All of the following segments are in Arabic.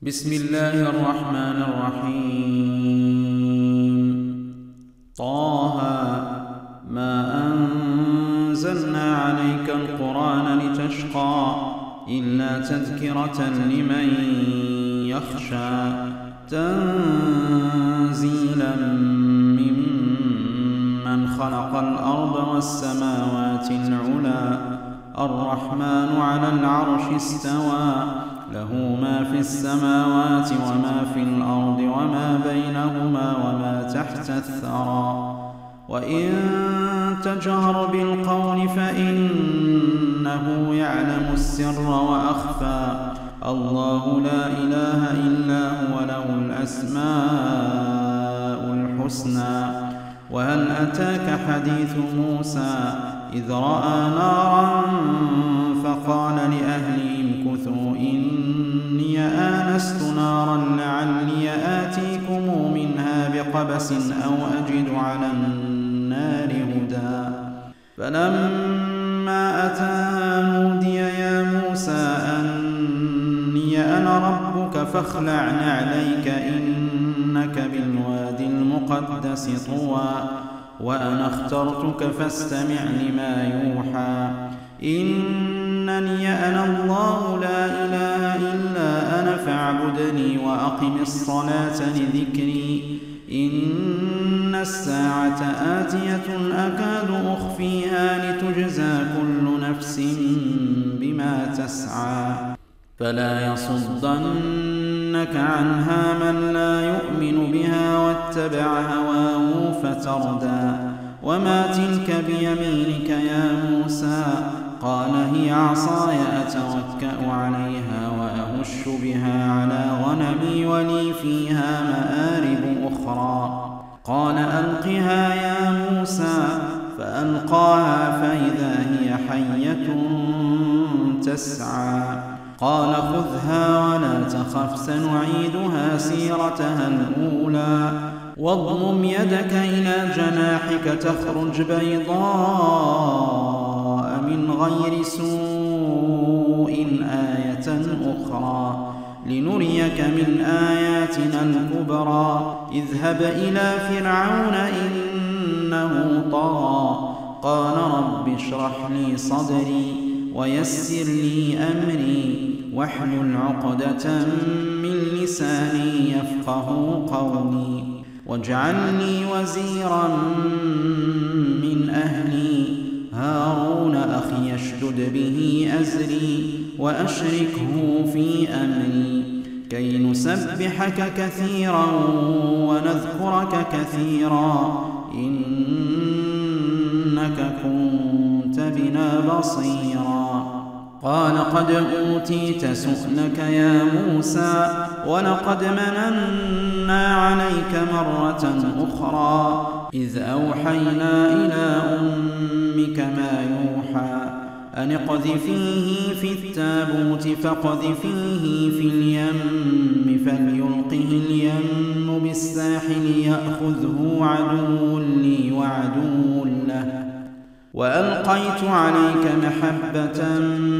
بسم الله الرحمن الرحيم. طه ما أنزلنا عليك القرآن لتشقى إلا تذكرة لمن يخشى تنزيلا ممن خلق الأرض والسماوات العلى الرحمن على العرش استوى له ما في السماوات وما في الأرض وما بينهما وما تحت الثرى وإن تجهر بالقول فإنه يعلم السر وأخفى الله لا إله إلا هو له الأسماء الحسنى. وهل أتاك حديث موسى إذ رأى نارا فقال لأهلهم كثوا إني آنست نارا لعلي آتيكم منها بقبس أو أجد على النار هدى فلما أتاها نودي يا موسى أني أنا ربك فاخلع نعليك إنك بالوادي المقدس طوى وأنا اخترتك فاستمع لما يوحى إنني أنا الله لا إله إلا أنا فاعبدني وأقم الصلاة لذكري إن الساعة آتية أكاد أخفيها لتجزى كل نفس بما تسعى فلا يصدنك عنها من لا يؤمن بها واتبع هواه فتردى وما تلك بيمينك يا موسى قال هي عصاي أتوكأ عليها وأهش بها على غنمي ولي فيها مآرب أخرى قال ألقها يا موسى فألقاها فإذا هي حية تسعى قال خذها ولا تخف سنعيدها سيرتها الأولى واضمم يدك إلى جناحك تخرج بيضاء من غير سوء آية أخرى لنريك من آياتنا الكبرى اذهب إلى فرعون إنه طغى قال رب اشرح لي صدري ويسر لي أمري واحلل عقدة من لساني يفقه قولي واجعل لي وزيرا من أهلي هارون أخي اشدد به أزري وأشركه في أمري كي نسبحك كثيرا ونذكرك كثيرا إنك كنت بنا بصيرا قال قد أوتيت سؤلك يا موسى ولقد مننا عليك مرة أخرى إذ أوحينا إلى أمك ما يوحى أن اقذفيه في التابوت فاقذفيه في اليم فليلقه اليم بالساحل يأخذه عدو لي وعدو له وألقيت عليك محبة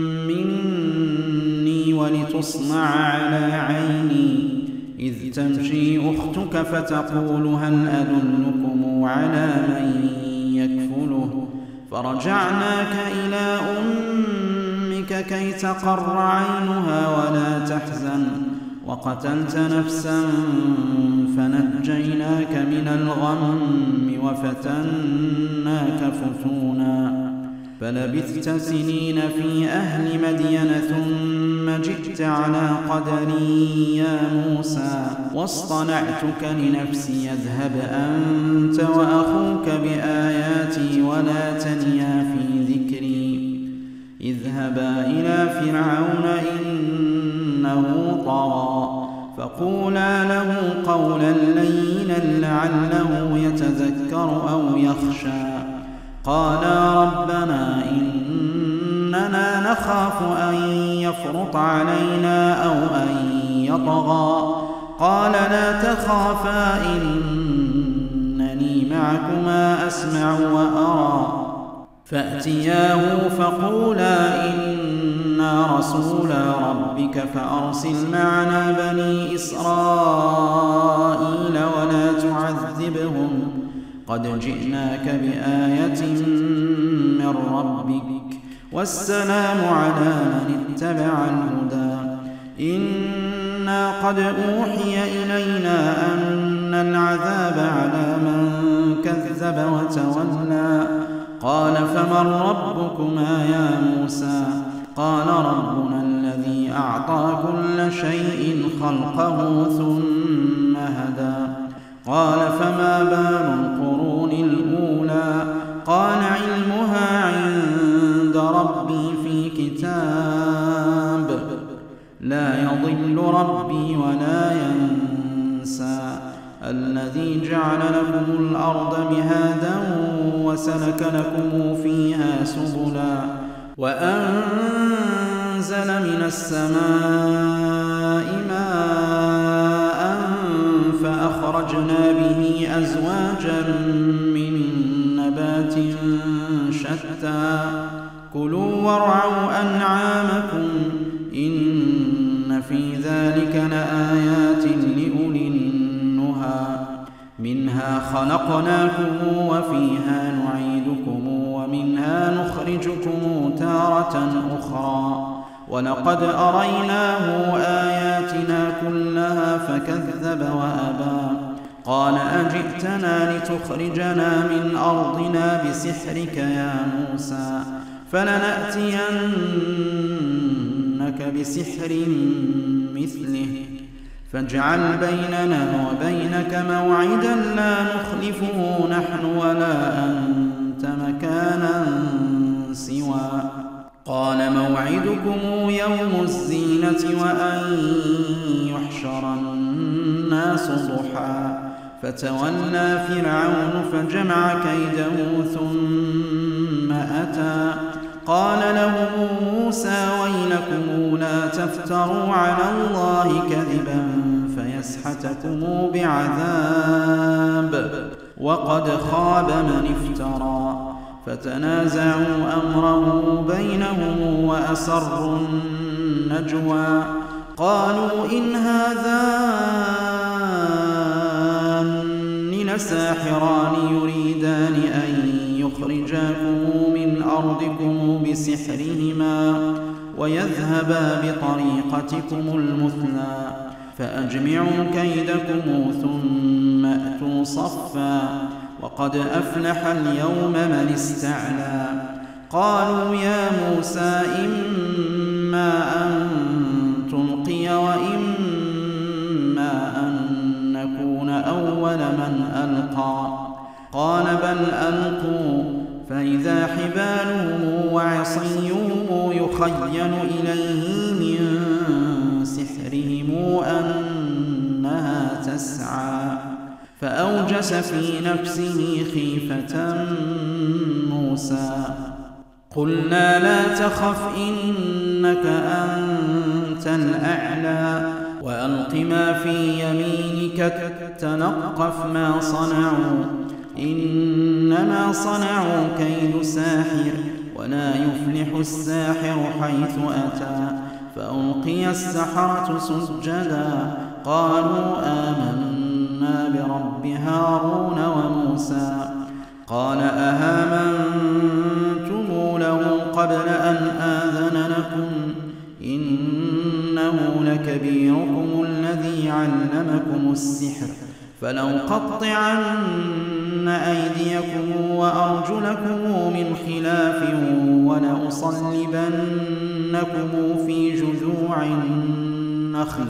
مني ولتصنع على عيني إذ تمشي أختك فتقول هل أدلكم على من يكفله فرجعناك إلى أمك كي تقر عينها ولا تحزن وقتلت نفسا فنجيناك من الغم وفتناك فتونا فلبثت سنين في أهل مدين ثم جئت على قدري يا موسى واصطنعتك لنفسي اذهب أنت وأخوك بآياتي ولا تنيا في ذكري اذهبا إلى فرعون إنه طغى فقولا له قولا لينا لعله يتذكر أو يخشى قالا ربنا إننا نخاف أن يفرط علينا أو أن يطغى قال لا تخافا إنني معكما أسمع وأرى فأتياه فقولا إنا رسولا ربك فأرسل معنا بني إسرائيل ولا تعذبهم قد جئناك بآية من ربك والسلام على من اتبع الهدى إنا قد أوحي إلينا أن العذاب على من كذب وتولى قال فمن ربكما يا موسى قال ربنا الذي أعطى كل شيء خلقه ثم هدى قال فما بال القرون الأولى قال علمها عند ربي في كتاب لا يضل ربي ولا ينسى الذي جعل لكم الأرض مهادا وسلك لكم فيها سبلا وأنزل من السماء ماء فأخرجنا به أزواجا من نبات شتى كلوا وارعوا أنعامكم إن في ذلك لآيات لأولي النهى منها خلقناكم وفيها نعيدكم ومنها نخرجكم تارة أخرى ولقد أريناه آياتنا كلها فكذب وأبى قال أجئتنا لتخرجنا من أرضنا بسحرك يا موسى فلنأتينك بسحر مثله فاجعل بيننا وبينك موعدا لا نخلفه نحن ولا أنت مكانا سوى قال موعدكم يوم الزينة وأن يحشر الناس ضحى فتولى فرعون فجمع كيده ثم أتى قال لهم موسى ويلكم لا تفتروا على الله كذبا فيسحتكم بعذاب وقد خاب من افترى فتنازعوا أمره بينهم وأسروا النجوى قالوا إن هذان لساحران يريدان أن يخرجاكم من أرضكم بسحرهما ويذهبا بطريقتكم المثلى فأجمعوا كيدكم ثم أتوا صفا وقد أفلح اليوم من استعلى قالوا يا موسى إما أن تلقي وإما أن نكون أول من ألقى قال بل ألقوا فإذا حبالهم وعصيهم يخيل إليه من سحرهم أنها تسعى فأوجس في نفسه خيفة موسى قلنا لا تخف إنك أنت الأعلى وألق ما في يمينك تلقف ما صنعوا إنما صنعوا كيد ساحر ولا يفلح الساحر حيث أتى فألقي السحرة سجدا قالوا آمنا برب هارون وموسى قال أهامنتم له قبل أن آذن لكم إنه لكبيركم الذي علمكم السحر فلأقطعن أيديكم وأرجلكم من خلاف ولأصلبنكم في جذوع النخل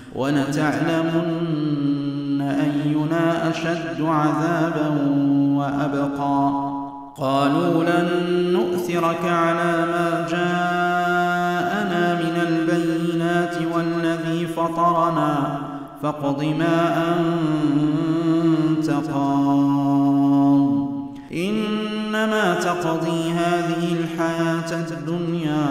ولتعلمن أينا أشد عذابا وأبقى قالوا لن نؤثرك على ما جاءنا من البينات والذي فطرنا فاقض ما أنت قاض إنما تقضي هذه الحياة الدنيا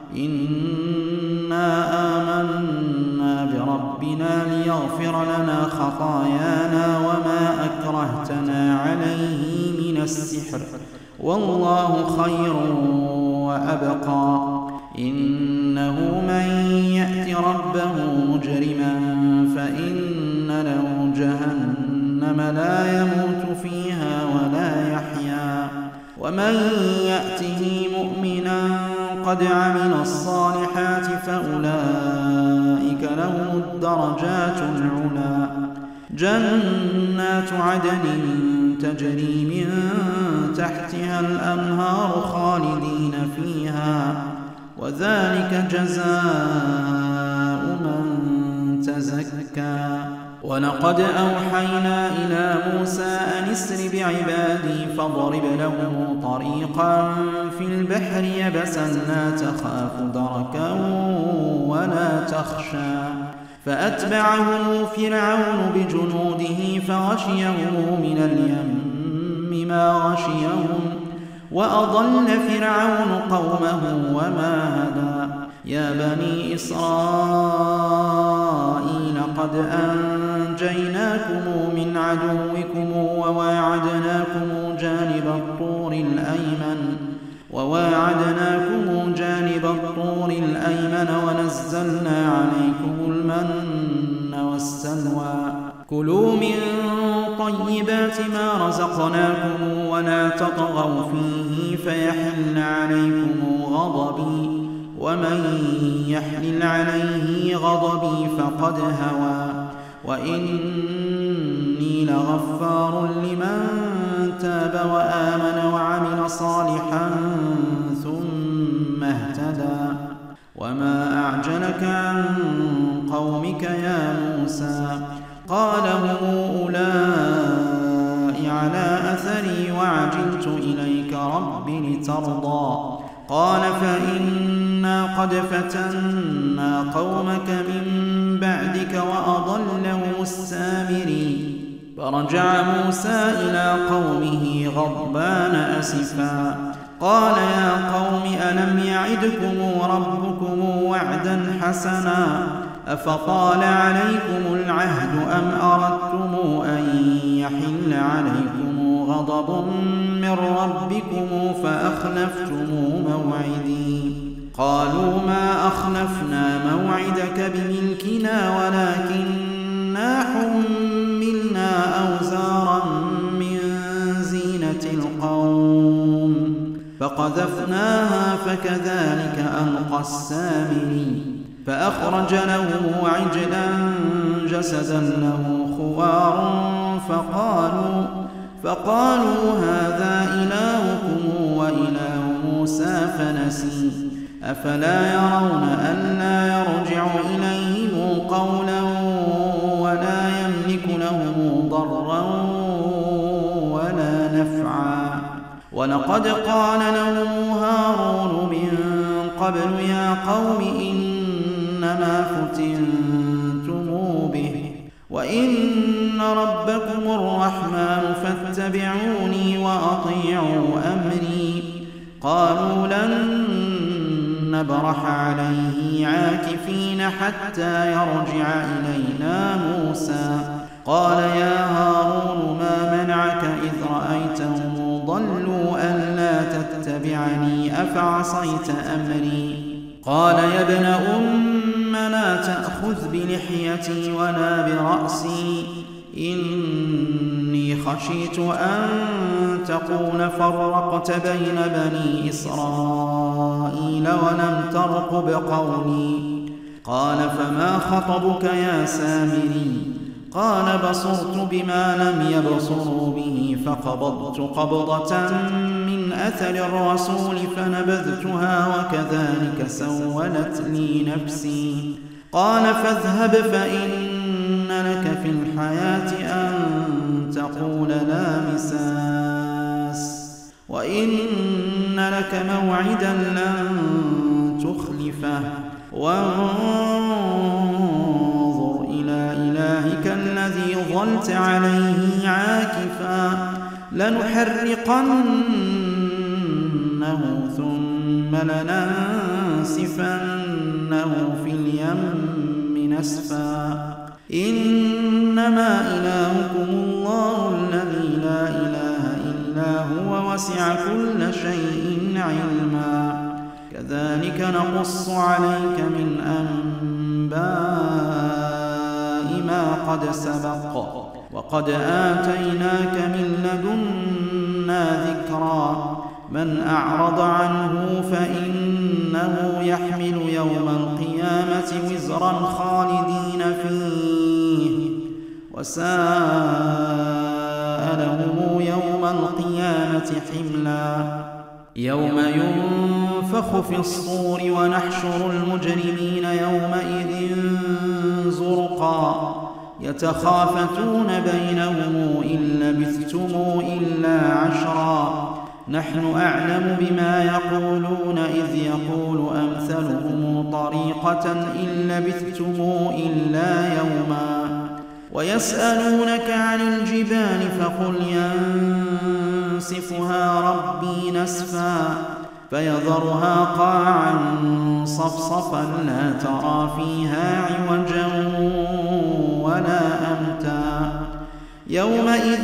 إنا آمنا بربنا ليغفر لنا خطايانا وما أكرهتنا عليه من السحر والله خير وأبقى إنه من يأت ربه مجرما فإن له جهنم لا يموت فيها ولا يحيا ومن يأته مؤمنا قد عمل الصالحات فأولئك لهم الدرجات العلى جنات عدن تجري من تحتها الأنهار خالدين فيها وذلك جزاء من تزكى ولقد أوحينا إلى موسى أن اسر بعبادي فاضرب لهم طريقا في البحر يبسا لا تخاف دركا ولا تخشى فأتبعهم فرعون بجنوده فغشيهم من اليم ما غشيهم وأضل فرعون قومه وما هدى يا بني إسرائيل قد أنجيناكم من عدوكم وواعدناكم جانب الطور الأيمن ونزلنا عليكم المن والسلوى كلوا من طيبات ما رزقناكم ولا تطغوا فيه فيحل عليكم غضبي ومن يحلل عليه غضبي فقد هوى وإني لغفار لمن تاب وآمن وعمل صالحا ثم اهتدى وما أعجلك عن قومك يا موسى قال هم أولئك على أثري وعجلت إليك رب لترضى قال فإنا قد فتنا قومك من بعدك وأضلهم السامري فرجع موسى إلى قومه غضبان أسفا قال يا قوم ألم يعدكم ربكم وعدا حسنا أفطال عليكم العهد أم أردتم أن يحل عليكم غضب من ربكم فأخلفتم موعدي قالوا ما أخلفنا موعدك بملكنا ولكننا حملنا أوزارا من زينة القوم فقذفناها فكذلك ألقى السامري فأخرج لهم عجلا جسدا له خوار فقالوا هذا إلهكم وإله موسى فنسي أفلا يرون ألا يرجع إليهم قولا ولا يملك لهم ضرا ولا نفعا ولقد قال لهم هارون من قبل يا قوم إنما فتنتم به وإن ربكم الرحمن فاتبعوني وأطيعوا أمري قالوا لن نبرح عليه عاكفين حتى يرجع إلينا موسى قال يا هارون ما منعك إذ رأيتهم ضلوا ألا تتبعني أفعصيت أمري قال يا ابن أم لا تأخذ بلحيتي ولا برأسي إني خشيت أن تقول فرقت بين بني إسرائيل ولم ترقب قولي قال فما خطبك يا سامري قال بصرت بما لم يبصروا به فقبضت قبضة من أثر الرسول فنبذتها وكذلك سولت لي نفسي قال فاذهب فإن لك في الحياة أن تقول لا مساس وإن لك موعدا لن تخلفه وانظر إلى إلهك الذي ظلت عليه عاكفا لنحرقنه ثم لننسفنه في اليم نسفا إنما إلهكم الله الذي لا إله إلا هو وسع كل شيء علما كذلك نقص عليك من أنباء ما قد سبق وقد آتيناك من لدنا ذكرا من أعرض عنه فإنه يحمل يوم القيامة وزرا خالدين فيه وساء لهم يوم القيامة حملا يوم ينفخ في الصور ونحشر المجرمين يومئذ زرقا يتخافتون بينهم إن لبثتم إلا عشرا نحن أعلم بما يقولون إذ يقول أمثلهم طريقة إن لبثتم إلا يوما ويسألونك عن الجبال فقل ينسفها ربي نسفا فيذرها قاعا صفصفا لا ترى فيها عوجا ولا أمتا يومئذ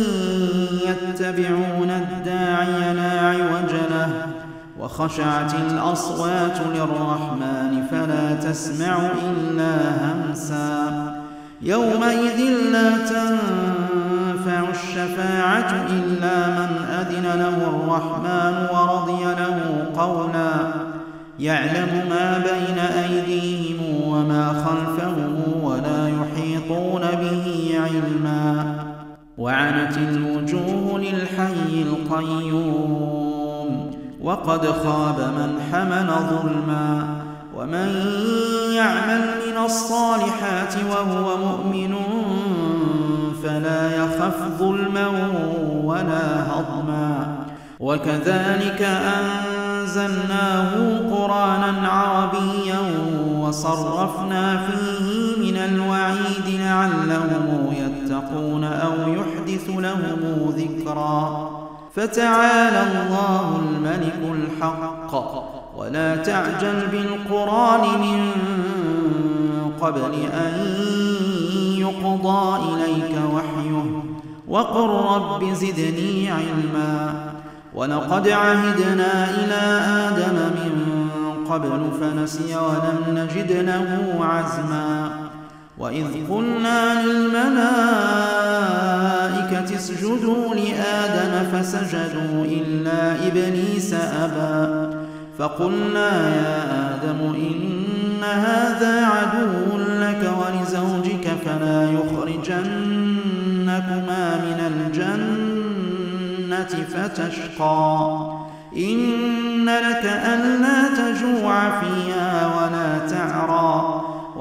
يتبعون الداعي لا عوج له وخشعت الأصوات للرحمن فلا تسمع إلا همسا يومئذ لا تنفع الشفاعة إلا من أذن له الرحمن ورضي له قولا يعلم ما بين أيديهم وما خلفهم ولا يحيطون به علما وعنت الوجوه للحي القيوم وقد خاب من حمل ظلما ومن يعمل من الصالحات وهو مؤمن فلا يخف ظلما ولا هضما وكذلك أنزلناه قرآنا عربيا وصرفنا فيه من الوعيد لعلهم يتقون أو يحدث لهم ذكرا فتعالى الله الملك الحق ولا تعجل بالقرآن من قبل أن يقضى إليك وحيه وقل رب زدني علما ولقد عهدنا إلى آدم من قبل فنسي ولم نجد له عزما وإذ قلنا للملائكة اسجدوا لآدم فسجدوا إلا إبليس أبى فقلنا يا آدم إن هذا عدو لك ولزوجك فلا يخرجنكما من الجنة فتشقى إن لك ألا تجوع فيها ولا تعرى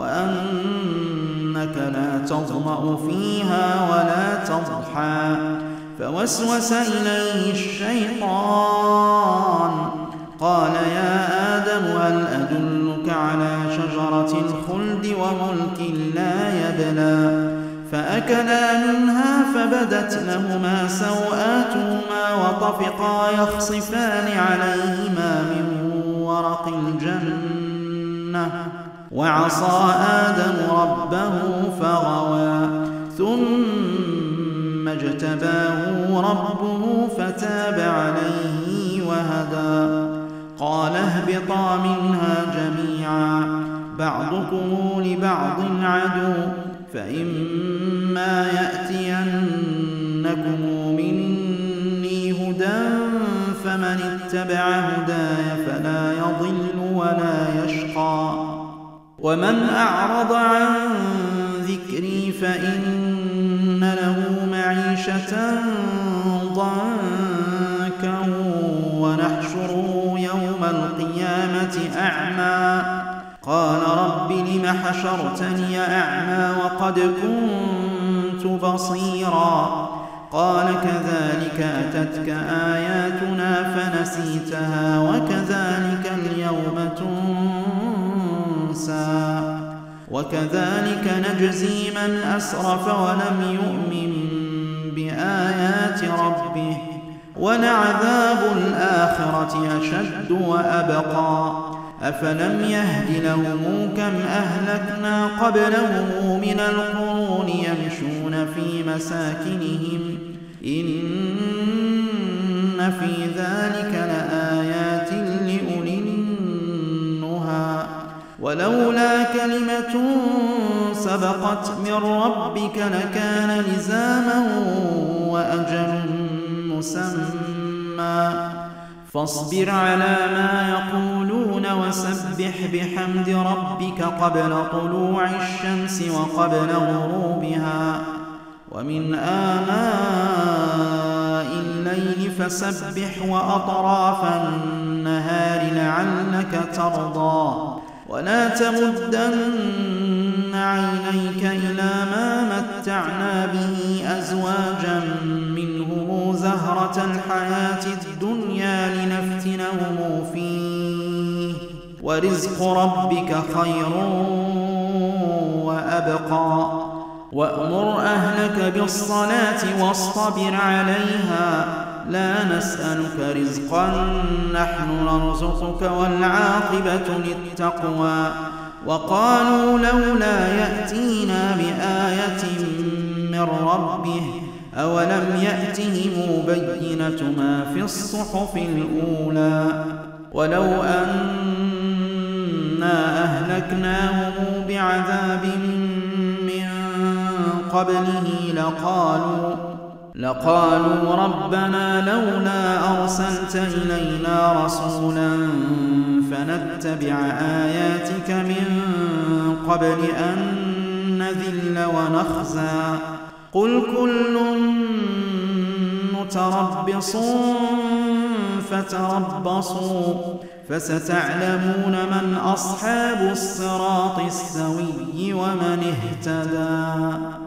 وأنك لا تظمأ فيها ولا تضحى فوسوس إليه الشيطان قال يا آدم هل أدلك على شجرة الخلد وملك لا يبلى فأكلا منها فبدت لهما سوآتهما وطفقا يخصفان عليهما من ورق الجنة وعصى آدم ربه فغوى ثم اجتباه ربه فتاب عليه وهدى قال اهبطا منها جميعا بعضكم لبعض عدو فإما يأتينكم مني هدى فمن اتبع هداي فلا يضل ولا يشقى ومن أعرض عن ذكري فإن له معيشة ضنكا ونحشره يوم القيامة أعمى قال رب لم حشرتني أعمى وقد كنت بصيرا قال كذلك أتتك آياتنا فنسيتها وكذلك اليوم تنسى وكذلك نجزي من أسرف ولم يؤمن بآيات ربه ولعذاب الآخرة أشد وأبقى أفلم يهد لهم كم أهلكنا قبلهم من القرون يمشون في مساكنهم إن إن في ذلك لآيات لأولي النهى ولولا كلمة سبقت من ربك لكان لزاما وأجل مسمى فاصبر على ما يقولون وسبح بحمد ربك قبل طلوع الشمس وقبل غروبها ومن آناء الليل فسبح وأطراف النهار لعلك ترضى ولا تمدن عينيك إلى ما متعنا به أزواجا منهم زهرة الحياة الدنيا لنفتنهم فيه ورزق ربك خير وأبقى وأمر أهلك بالصلاة واصطبر عليها لا نسألك رزقا نحن نرزقك والعاقبة للتقوى وقالوا لولا يأتينا بآية من ربه أولم يأتهم بينة ما في الصحف الأولى ولو أنا أهلكناهم بعذاب من قبله لقالوا ربنا لولا أرسلت إلينا رسولا فنتبع آياتك من قبل أن نذل ونخزى قل كل متربص فتربصوا فستعلمون من أصحاب الصراط السوي ومن اهتدى.